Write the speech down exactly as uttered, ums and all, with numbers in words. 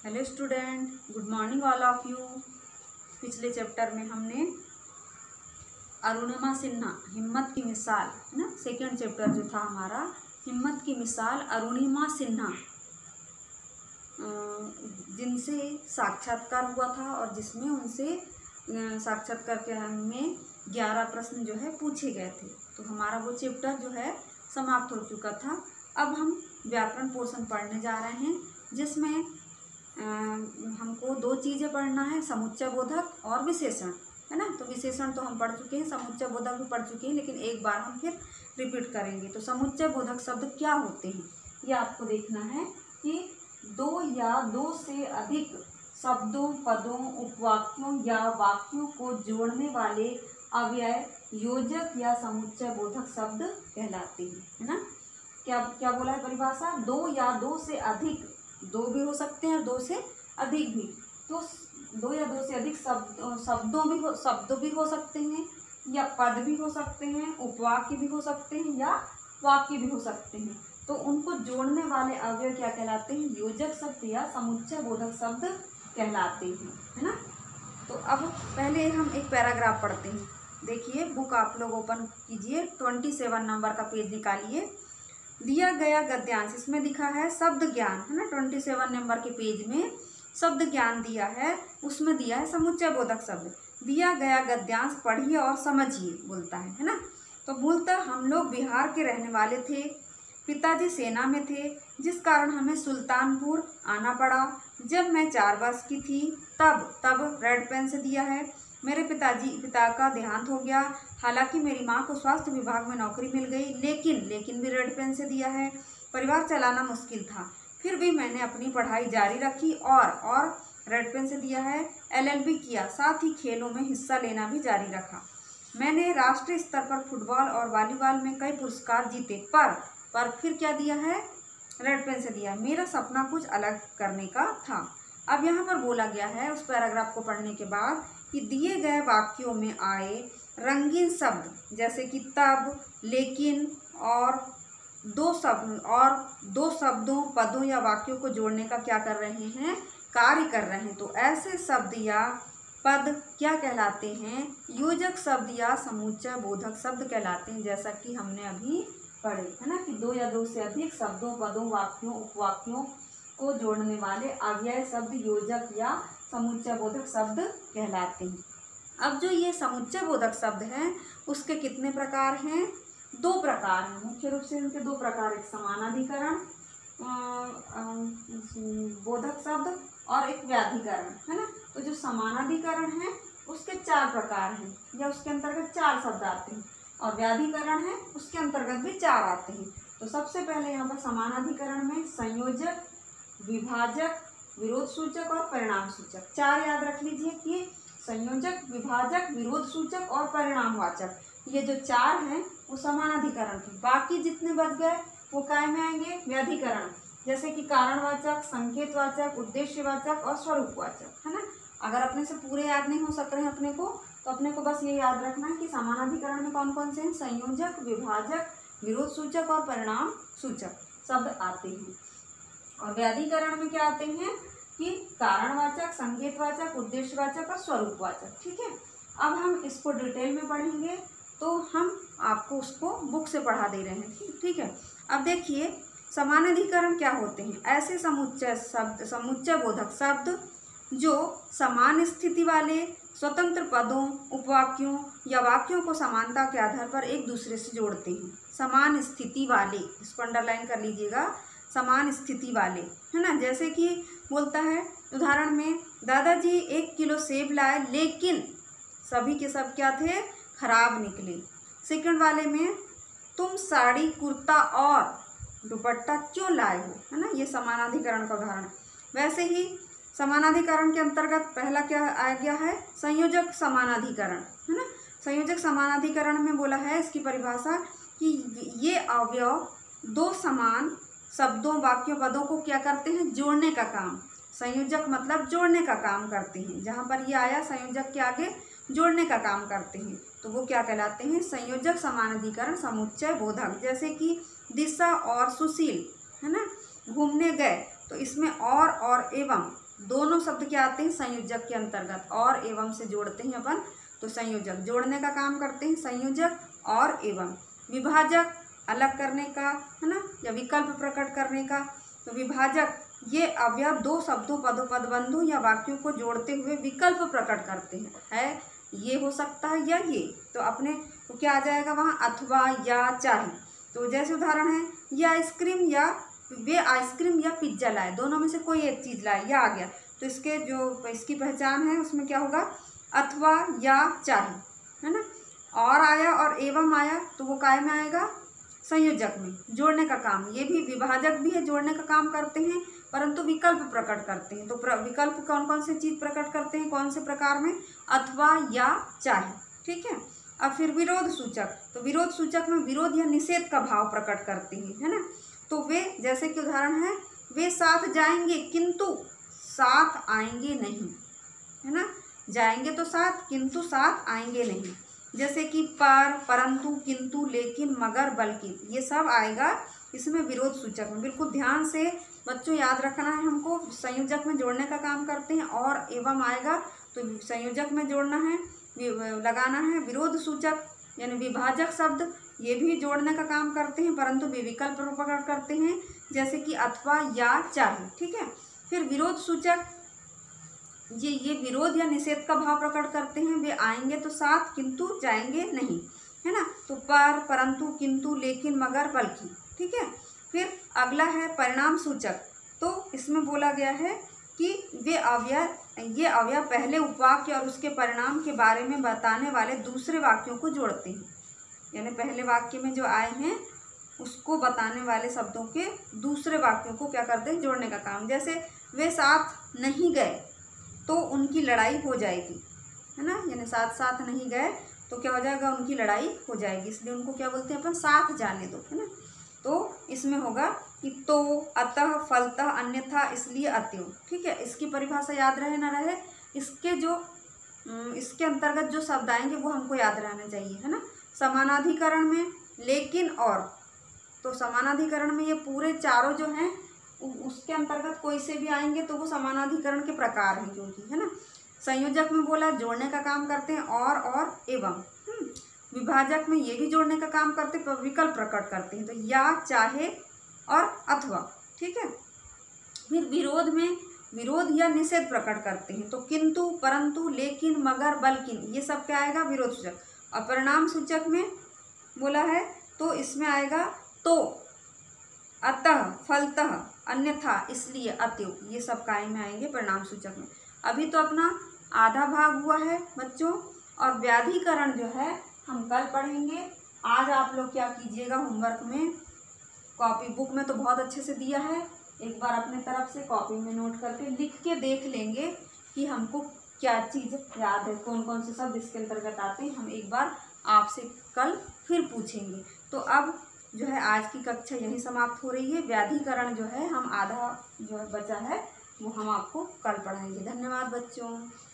Hello student, good morning all of you. पिछले chapter में हमने अरुणिमा सिन्हा हिम्मत की मिसाल है ना, सेकेंड चैप्टर जो था हमारा हिम्मत की मिसाल अरुणिमा सिन्हा, जिनसे साक्षात्कार हुआ था और जिसमें उनसे साक्षात्कार में ग्यारह प्रश्न जो है पूछे गए थे। तो हमारा वो चैप्टर जो है समाप्त हो चुका था। अब हम व्याकरण पोर्शन पढ़ने जा रहे हैं, जिसमें आ, हमको दो चीज़ें पढ़ना है, समुच्चय बोधक और विशेषण, है ना। तो विशेषण तो हम पढ़ चुके हैं, समुच्चय बोधक भी पढ़ चुके हैं, लेकिन एक बार हम फिर रिपीट करेंगे। तो समुच्चय बोधक शब्द क्या होते हैं ये आपको देखना है कि दो या दो से अधिक शब्दों, पदों, उपवाक्यों या वाक्यों को जोड़ने वाले अव्यय योजक या समुच्चय बोधक शब्द कहलाते हैं, है ना। क्या क्या बोला है परिभाषा? दो या दो से अधिक, दो भी हो सकते हैं और दो से अधिक भी। तो दो या दो से अधिक शब्द शब्दों भी हो शब्द भी हो सकते हैं, या पद भी हो सकते हैं, उपवाक्य भी हो सकते हैं, या वाक्य भी हो सकते हैं। तो उनको जोड़ने वाले अवयव क्या कहलाते हैं? योजक शब्द या समुच्चय बोधक शब्द कहलाते हैं, है ना। तो अब पहले हम एक पैराग्राफ पढ़ते हैं। देखिए, बुक आप लोग ओपन कीजिए, ट्वेंटी सेवन नंबर का पेज निकालिए। दिया गया गद्यांश, इसमें दिखा है शब्द ज्ञान, है ना। ट्वेंटी सेवन नंबर के पेज में शब्द ज्ञान दिया है, उसमें दिया है समुच्चय बोधक शब्द। दिया गया गद्यांश पढ़िए और समझिए बोलता है, है ना। तो मूलतः हम लोग बिहार के रहने वाले थे, पिताजी सेना में थे, जिस कारण हमें सुल्तानपुर आना पड़ा। जब मैं चार वर्ष की थी तब तब रेड पेन से दिया है। मेरे पिताजी पिता का देहांत हो गया। हालांकि मेरी माँ को स्वास्थ्य विभाग में नौकरी मिल गई, लेकिन लेकिन भी रेड पेन से दिया है। परिवार चलाना मुश्किल था, फिर भी मैंने अपनी पढ़ाई जारी रखी और और रेड पेन से दिया है एल एल बी किया, साथ ही खेलों में हिस्सा लेना भी जारी रखा। मैंने राष्ट्रीय स्तर पर फुटबॉल और वॉलीबॉल में कई पुरस्कार जीते, पर पर फिर क्या दिया है? रेड पेन से दिया है। मेरा सपना कुछ अलग करने का था। अब यहाँ पर बोला गया है उस पैराग्राफ को पढ़ने के बाद कि दिए गए वाक्यों में आए रंगीन शब्द जैसे कि तब, लेकिन और दो शब्द और दो शब्दों, पदों या वाक्यों को जोड़ने का क्या कर रहे हैं? कार्य कर रहे हैं। तो ऐसे शब्द या पद क्या कहलाते हैं? योजक शब्द या समुच्चय बोधक शब्द कहलाते हैं, जैसा कि हमने अभी पढ़े, है ना, कि दो या दो से अधिक शब्दों, पदों, वाक्यों, उपवाक्यों को जोड़ने वाले अव्यय शब्द योजक या समुच्चय बोधक शब्द कहलाते हैं। अब जो ये समुच्चय बोधक शब्द हैं उसके कितने प्रकार हैं? दो प्रकार हैं, मुख्य रूप से इनके दो प्रकार, एक समानाधिकरण बोधक शब्द और एक व्याधिकरण, है ना। तो जो समानाधिकरण है उसके चार प्रकार हैं, या उसके अंतर्गत चार शब्द आते हैं, और व्याधिकरण है उसके अंतर्गत भी चार आते हैं। तो सबसे पहले यहाँ पर समानाधिकरण में संयोजक, विभाजक, विरोध सूचक और परिणाम सूचक, चार याद रख लीजिए कि संयोजक, विभाजक, विरोध सूचक और परिणामवाचक, ये जो चार हैं वो समानाधिकरण थे। बाकी जितने बच गए वो काय में आएंगे? व्याधिकरण, जैसे कि कारणवाचक, संकेतवाचक, उद्देश्यवाचक और स्वरूपवाचक, है ना। अगर अपने से पूरे याद नहीं हो सक रहे हैं अपने को, तो अपने को बस ये याद रखना है कि समानाधिकरण में कौन कौन से हैं? संयोजक, विभाजक, विरोध सूचक और परिणाम सूचक शब्द आते हैं। और व्याधिकरण में क्या आते हैं? कि कारणवाचक, संकेतवाचक, उद्देश्यवाचक और स्वरूपवाचक, ठीक है। अब हम इसको डिटेल में पढ़ेंगे, तो हम आपको उसको बुक से पढ़ा दे रहे हैं, ठीक है। अब देखिए, समानाधिकरण क्या होते हैं? ऐसे समुच्चय शब्द, समुच्चय बोधक शब्द जो समान स्थिति वाले स्वतंत्र पदों, उपवाक्यों या वाक्यों को समानता के आधार पर एक दूसरे से जोड़ते हैं। समान स्थिति वाले, इसको अंडरलाइन कर लीजिएगा, समान स्थिति वाले, है ना। जैसे कि बोलता है उदाहरण में, दादाजी एक किलो सेब लाए, लेकिन सभी के सब क्या थे? खराब निकले। सेकंड वाले में, तुम साड़ी, कुर्ता और दुपट्टा क्यों लाए हो, है ना। ये समानाधिकरण का उदाहरण। वैसे ही समानाधिकरण के अंतर्गत पहला क्या आ गया है? संयोजक समानाधिकरण, है ना। संयोजक समानाधिकरण में बोला है इसकी परिभाषा कि ये अवयव दो समान शब्दों, वाक्यों, पदों को क्या करते हैं? जोड़ने का काम। संयोजक मतलब जोड़ने का काम करते हैं। जहाँ पर ये आया संयोजक के आगे जोड़ने का काम करते हैं, तो वो क्या कहलाते हैं? संयोजक समानाधिकरण समुच्चय बोधक। जैसे कि दिशा और सुशील, है ना, घूमने गए, तो इसमें और और एवं दोनों शब्द क्या आते हैं संयोजक के अंतर्गत, और एवं से जोड़ते हैं अपन, तो संयोजक जोड़ने का काम करते हैं संयोजक और एवं। विभाजक अलग करने का है ना, या विकल्प प्रकट करने का। तो विभाजक ये अवयव दो शब्दों, पदों, पदबंधों या वाक्यों को जोड़ते हुए विकल्प प्रकट करते हैं, है ये हो सकता है या ये, तो अपने तो क्या आ जाएगा वहाँ अथवा या चाहे। तो जैसे उदाहरण है, ये आइसक्रीम या वे आइसक्रीम या पिज्जा लाए, दोनों में से कोई एक चीज़ लाए, या आ गया, तो इसके जो इसकी पहचान है उसमें क्या होगा अथवा या चाहे, है ना। और आया और एवं आया तो वो काय में आएगा संयोजक में, जोड़ने का काम। ये भी विभाजक भी है, जोड़ने का काम करते हैं, परंतु विकल्प प्रकट करते हैं। तो विकल्प कौन कौन से चीज प्रकट करते हैं, कौन से प्रकार में, अथवा या चाहे, ठीक है। अब फिर विरोध सूचक, तो विरोध सूचक में विरोध या निषेध का भाव प्रकट करते हैं, है ना। तो वे जैसे कि उदाहरण है, वे साथ जाएंगे किंतु साथ आएंगे नहीं, है ना, जाएंगे तो साथ किंतु साथ आएंगे नहीं। जैसे कि पर, परंतु, किंतु, लेकिन, मगर, बल्कि, ये सब आएगा इसमें विरोध सूचक में। बिल्कुल ध्यान से बच्चों याद रखना है हमको, संयोजक में जोड़ने का काम करते हैं, और एवं आएगा तो संयोजक में जोड़ना है, लगाना है। विरोध सूचक यानी विभाजक शब्द ये भी जोड़ने का काम करते हैं, परंतु वे विकल्प प्रकट करते हैं, जैसे कि अथवा या चाहे, ठीक है। फिर विरोध सूचक ये ये विरोध या निषेध का भाव प्रकट करते हैं, वे आएंगे तो साथ किंतु जाएंगे नहीं, है ना। तो पर, परंतु, किंतु, लेकिन, मगर, बल्कि, ठीक है। फिर अगला है परिणाम सूचक, तो इसमें बोला गया है कि वे अवयव ये अवयव पहले उपवाक्य और उसके परिणाम के बारे में बताने वाले दूसरे वाक्यों को जोड़ते हैं, यानी पहले वाक्य में जो आए हैं उसको बताने वाले शब्दों के दूसरे वाक्यों को क्या करते हैं, जोड़ने का काम। जैसे वे साथ नहीं गए तो उनकी लड़ाई हो जाएगी, है ना, यानी साथ साथ नहीं गए तो क्या हो जाएगा, उनकी लड़ाई हो जाएगी, इसलिए उनको क्या बोलते हैं अपन, साथ जाने दो, है ना। तो इसमें होगा कि तो, अतः, फलतः, अन्यथा, इसलिए, अतएव, ठीक है। इसकी परिभाषा याद रहे ना रहे, इसके जो इसके अंतर्गत जो शब्द आएंगे वो हमको याद रहना चाहिए, है ना। समानाधिकरण में लेकिन और, तो समानाधिकरण में ये पूरे चारों जो हैं उसके अंतर्गत कोई से भी आएंगे तो वो समानाधिकरण के प्रकार हैं, क्योंकि, है ना। संयोजक में बोला जोड़ने का काम करते हैं, और और एवं। विभाजक में ये भी जोड़ने का काम करते हैं, विकल्प प्रकट करते हैं, तो या, चाहे और अथवा, ठीक है। फिर विरोध में विरोध या निषेध प्रकट करते हैं, तो किंतु, परंतु, लेकिन, मगर, बल्कि, ये सब क्या आएगा विरोध सूचक। और परिणाम सूचक में बोला है तो इसमें आएगा तो, अतः, फलतः, अन्यथा, इसलिए, अतएव, ये सब काय में आएंगे परिणाम सूचक में। अभी तो अपना आधा भाग हुआ है बच्चों, और व्याधिकरण जो है हम कल पढ़ेंगे। आज आप लोग क्या कीजिएगा, होमवर्क में कॉपी बुक में तो बहुत अच्छे से दिया है, एक बार अपने तरफ से कॉपी में नोट करके लिख के देख लेंगे कि हमको क्या चीज़ याद है, कौन कौन से शब्द इसके अंतर्गत आते हैं, हम एक बार आपसे कल फिर पूछेंगे। तो अब जो है आज की कक्षा यही समाप्त हो रही है। व्याधिकरण जो है हम आधा जो है बचा है वो हम आपको कल पढ़ाएंगे। धन्यवाद बच्चों।